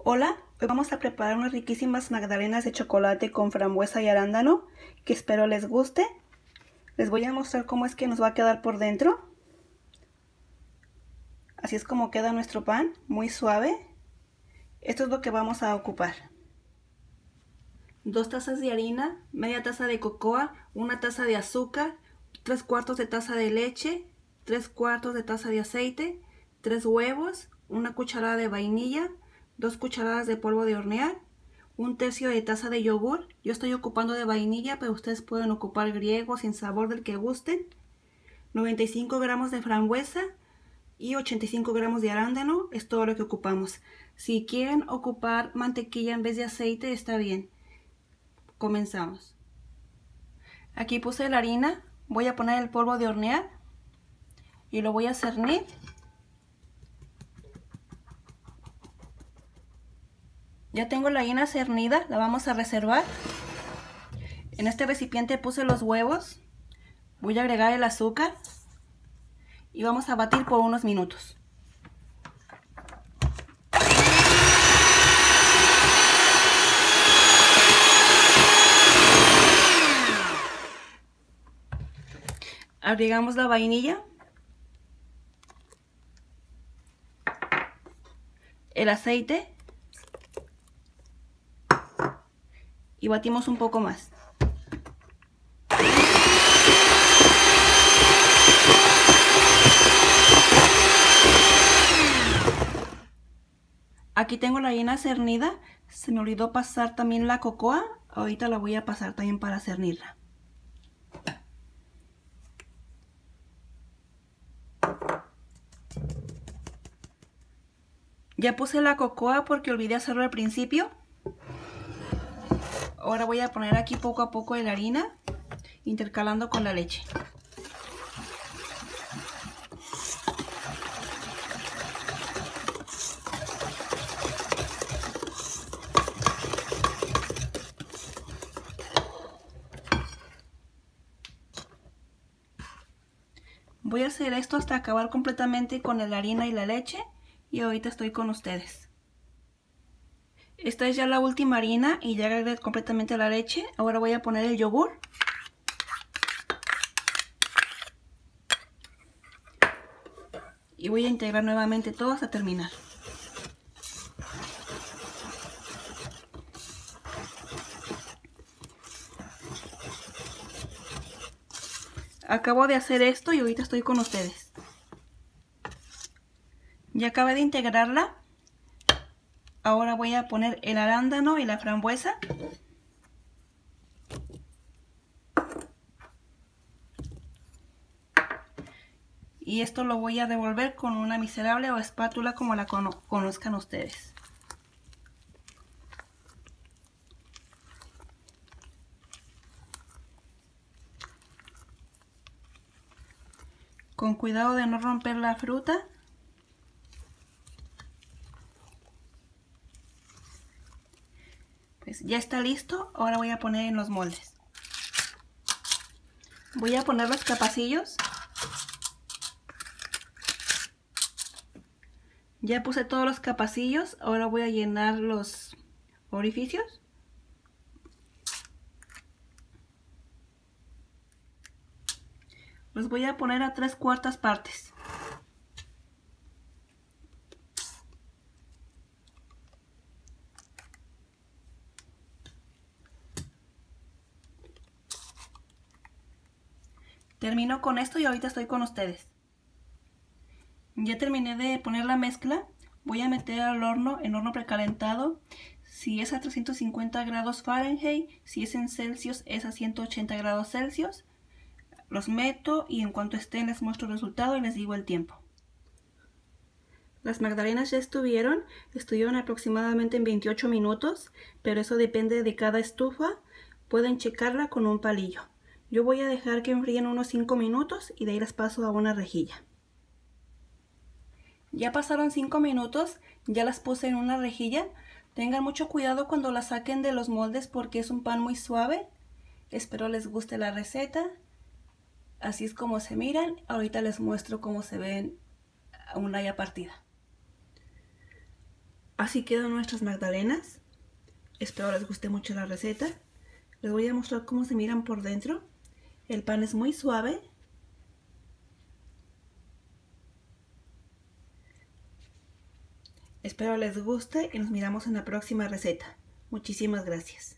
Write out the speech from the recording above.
Hola, hoy vamos a preparar unas riquísimas magdalenas de chocolate con frambuesa y arándano, que espero les guste. Les voy a mostrar cómo es que nos va a quedar por dentro. Así es como queda nuestro pan, muy suave. Esto es lo que vamos a ocupar. 2 tazas de harina, media taza de cocoa, 1 taza de azúcar, 3/4 de taza de leche, 3/4 de taza de aceite, 3 huevos, 1 cucharada de vainilla, 2 cucharadas de polvo de hornear, 1/3 de taza de yogur. Yo estoy ocupando de vainilla, pero ustedes pueden ocupar griego sin sabor del que gusten. 95 gramos de frambuesa y 85 gramos de arándano es todo lo que ocupamos. Si quieren ocupar mantequilla en vez de aceite, está bien. Comenzamos. Aquí puse la harina, voy a poner el polvo de hornear y lo voy a cernir. Ya tengo la harina cernida, la vamos a reservar. En este recipiente puse los huevos, voy a agregar el azúcar y vamos a batir por unos minutos. Agregamos la vainilla, el aceite y batimos un poco más. Aquí tengo la harina cernida, se me olvidó pasar también la cocoa, ahorita la voy a pasar también para cernirla. Ya puse la cocoa porque olvidé hacerlo al principio. Ahora voy a poner aquí poco a poco la harina, intercalando con la leche. Voy a hacer esto hasta acabar completamente con la harina y la leche y ahorita estoy con ustedes. Esta es ya la última harina y ya agregué completamente la leche. Ahora voy a poner el yogur. Y voy a integrar nuevamente todo hasta terminar. Acabo de hacer esto y ahorita estoy con ustedes. Ya acabé de integrarla. Ahora voy a poner el arándano y la frambuesa. Y esto lo voy a revolver con una miserable o espátula como la conozcan ustedes. Con cuidado de no romper la fruta. Pues ya está listo, ahora voy a poner en los moldes. Voy a poner los capacillos. Ya puse todos los capacillos, ahora voy a llenar los orificios. Los voy a poner a 3/4 partes. Termino con esto y ahorita estoy con ustedes. Ya terminé de poner la mezcla. Voy a meter al horno, en horno precalentado. Si es a 350 grados Fahrenheit, si es en Celsius es a 180 grados Celsius. Los meto y en cuanto estén les muestro el resultado y les digo el tiempo. Las magdalenas ya estuvieron aproximadamente en 28 minutos, pero eso depende de cada estufa. Pueden checarla con un palillo. Yo voy a dejar que enfríen unos 5 minutos y de ahí las paso a una rejilla. Ya pasaron 5 minutos, ya las puse en una rejilla. Tengan mucho cuidado cuando las saquen de los moldes porque es un pan muy suave. Espero les guste la receta. Así es como se miran. Ahorita les muestro cómo se ven una ya partida. Así quedan nuestras magdalenas. Espero les guste mucho la receta. Les voy a mostrar cómo se miran por dentro. El pan es muy suave. Espero les guste y nos miramos en la próxima receta. Muchísimas gracias.